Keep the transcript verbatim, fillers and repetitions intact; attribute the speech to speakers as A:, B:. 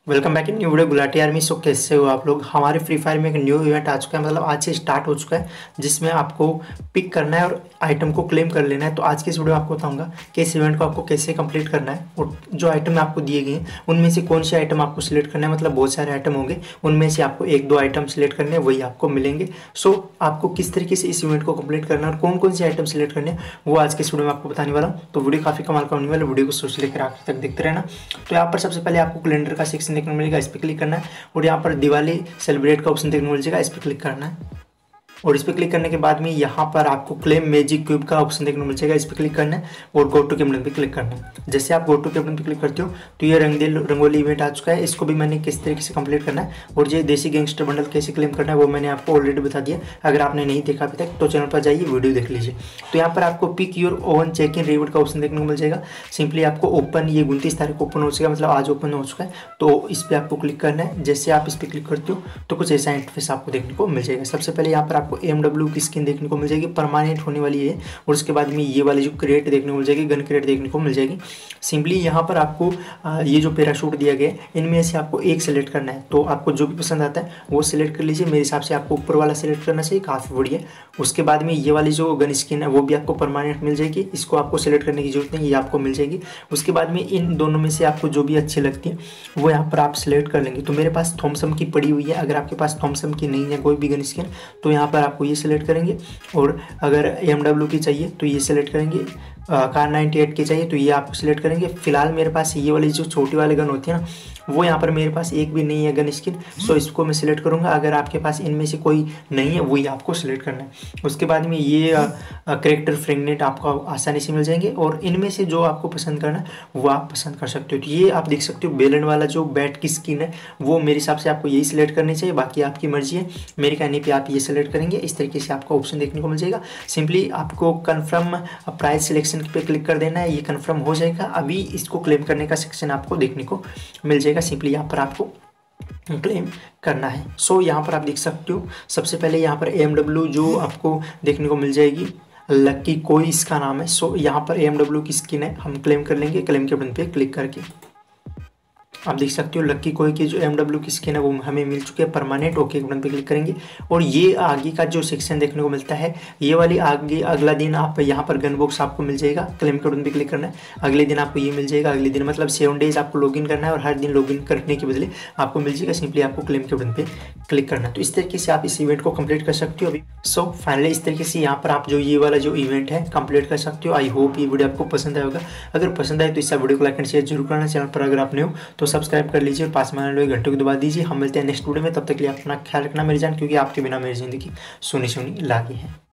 A: Welcome back in new video Gulati army. So कैसे हो आप लोग। हमारे फ्री फायर में एक न्यू इवेंट आ चुका है, मतलब आज से स्टार्ट हो चुका है, जिसमें आपको पिक करना है और आइटम को क्लेम कर लेना है। तो आज के इस वीडियो में आपको बताऊंगा कि इस इवेंट को आपको कैसे कंप्लीट करना है और जो आइटम आपको दिए गए हैं उनमें से कौन से आइटम आपको सिलेक्ट करना है। मतलब बहुत सारे आइटम होंगे, उनमें से आपको एक दो आइटम सिलेक्ट करने हैं, वही आपको मिलेंगे। सो आपको किस तरीके से इस इवेंट को कंप्लीट करना है और कौन कौन से आइटम सिलेक्ट करने हैं वो आज के इस वीडियो में आपको बताने वाला हूँ। तो वीडियो काफी कमाल का होने वाला है, वीडियो को शुरू से लेकर आखिर तक देखते रहना। तो यहाँ पर सबसे पहले आपको कैलेंडर का सेक्शन देखने को मिलेगा, इस पर क्लिक करना है और यहाँ पर दिवाली सेलिब्रेट का ऑप्शन देखने को मिल जाएगा, इस पर क्लिक करना है। और इस पर क्लिक करने के बाद में यहाँ पर आपको क्लेम मैजिक क्यूब का ऑप्शन देखने को मिल जाएगा, इस पर क्लिक करना है और गो टू कैप्टन पे क्लिक करना है। जैसे आप गो टू कैप्टन पे क्लिक करते हो तो ये रंगील रंगोली इवेंट आ चुका है, इसको भी मैंने किस तरीके से कंप्लीट करना है और ये देसी गैंगस्टर बंडल कैसे क्लेम करना है वो मैंने आपको ऑलरेडी बता दिया। अगर आपने नहीं देखा अभी तक तो चैनल पर जाइए, वीडियो देख लीजिए। तो यहाँ पर आपको pick your own check in reward का ऑप्शन देखने को मिल जाएगा। सिंपली आपको ओपन, ये उनतीस तारीख को ओपन हो चुका है, मतलब आज ओपन हो चुका है। तो इस पर आपको क्लिक करना है। जैसे आप इस पर क्लिक करते हो तो कुछ ऐसा इंटरफेस आपको देखने को मिल जाएगा। सबसे पहले यहाँ पर आपको एम डब्ल्यू की स्किन देखने को मिल जाएगी, परमानेंट होने वाली है। और उसके बाद में ये वाली जो क्रेट देखने को मिल जाएगी, गन क्रेट देखने को मिल जाएगी। सिंपली यहाँ पर आपको ये जो पैराशूट दिया गया है इनमें से आपको एक सिलेक्ट करना है। तो आपको जो भी पसंद आता है वो सिलेक्ट कर लीजिए। मेरे हिसाब से आपको ऊपर वाला सिलेक्ट करना चाहिए, काफ़ी बढ़िया। उसके बाद में ये वाली जो गन स्किन है वो भी आपको परमानेंट मिल जाएगी, इसको आपको सिलेक्ट करने की जरूरत नहीं, ये आपको मिल जाएगी। उसके बाद में इन दोनों में से आपको जो भी अच्छी लगती है वो यहाँ पर आप सिलेक्ट कर लेंगे। तो मेरे पास थॉमसन की पड़ी हुई है, अगर आपके पास थॉमसन की नहीं है कोई भी गन स्किन तो यहाँ पर आपको ये सिलेक्ट करेंगे। और अगर एम डब्ल्यू की चाहिए तो ये सिलेक्ट करेंगे, कार नाइन्टी एट की चाहिए तो ये आप सिलेक्ट करेंगे। फिलहाल मेरे पास ये वाली जो छोटी वाली गन होती है ना वो यहाँ पर मेरे पास एक भी नहीं है गन स्किन, सो इसको मैं सिलेक्ट करूँगा। अगर आपके पास इनमें से कोई नहीं है वही आपको सिलेक्ट करना है। उसके बाद में ये करेक्टर फ्रेगनेट आपको आसानी से मिल जाएंगे और इनमें से जो आपको पसंद करना है वो आप पसंद कर सकते हो। तो ये आप देख सकते हो बेलन वाला जो बैट की स्किन है वो मेरे हिसाब से आपको यही सिलेक्ट करनी चाहिए, बाकी आपकी मर्जी है। मेरे कहने पर आप ये सिलेक्ट करेंगे, इस तरीके से आपको ऑप्शन देखने को मिल जाएगा। सिंपली आपको कन्फर्म प्राइस सिलेक्शन पे क्लिक कर देना है, ये कन्फर्म हो जाएगा। अभी इसको क्लेम करने का सेक्शन आपको देखने को मिल जाएगा, सिंपली यहाँ पर आपको क्लेम करना है। सो so, यहाँ पर आप देख सकते हो सबसे पहले यहाँ पर एम डब्ल्यू जो आपको देखने को मिल जाएगी, लक्की कोई इसका नाम है। सो so, यहाँ पर एम डब्ल्यू की स्किन है, हम क्लेम कर लेंगे क्लेम के बटन पे क्लिक करके। आप देख सकते हो लक्की कोई की जो एम डब्ल्यू की स्किन है वो हमें मिल चुकी है परमानेंट। ओके बटन पे क्लिक करेंगे और ये आगे का जो सेक्शन देखने को मिलता है ये वाली आगे अगला दिन आप यहाँ पर गन बॉक्स आपको मिल जाएगा, क्लेम के बटन पे क्लिक करना है। अगले दिन आपको ये मिल जाएगा, अगले दिन मतलब सेवन डेज आपको लॉगिन करना है और हर दिन लॉगिन करने के बदले आपको मिल जाएगा। सिंपली आपको क्लेम के बटन पे क्लिक करना है। तो इस तरीके से आप इस इवेंट को कंप्लीट कर सकते हो अभी। सो फाइनली इस तरीके से यहाँ पर आप जो ये वाला जो इवेंट है कंप्लीट कर सकते हो। आई होप ये वीडियो आपको पसंद आएगा। अगर पसंद आए तो इस वीडियो को लाइक एंड शेयर जरूर करना। चैनल पर अगर आप नए हो तो सब्सक्राइब कर लीजिए, पास में आने वाले घंटे को दबा दीजिए। हम मिलते हैं नेक्स्ट वीडियो में, तब तक के लिए अपना ख्याल रखना मेरी जान, क्योंकि आपके बिना मेरी जिंदगी सुनी सुनी लागी है।